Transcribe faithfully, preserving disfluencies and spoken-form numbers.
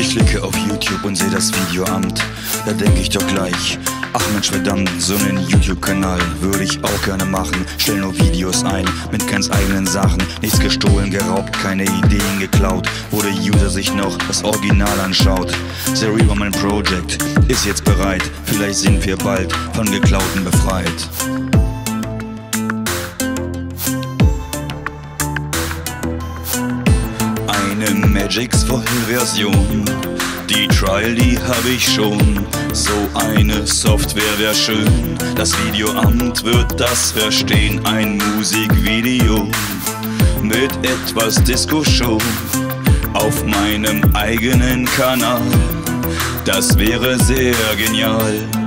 Ich klicke auf YouTube und sehe das Videoamt. Da denke ich doch gleich, ach Mensch verdammt, so einen YouTube-Kanal würde ich auch gerne machen. Stell nur Videos ein, mit ganz eigenen Sachen. Nichts gestohlen, geraubt, keine Ideen geklaut, wo der User sich noch das Original anschaut. The Reeberman Project ist jetzt bereit, vielleicht sind wir bald von Geklauten befreit. Eine Magix Vollversion, die Trial, die hab ich schon. So eine Software wär schön, das Videoamt wird das verstehen. Ein Musikvideo mit etwas Disco-Show auf meinem eigenen Kanal, das wäre sehr genial.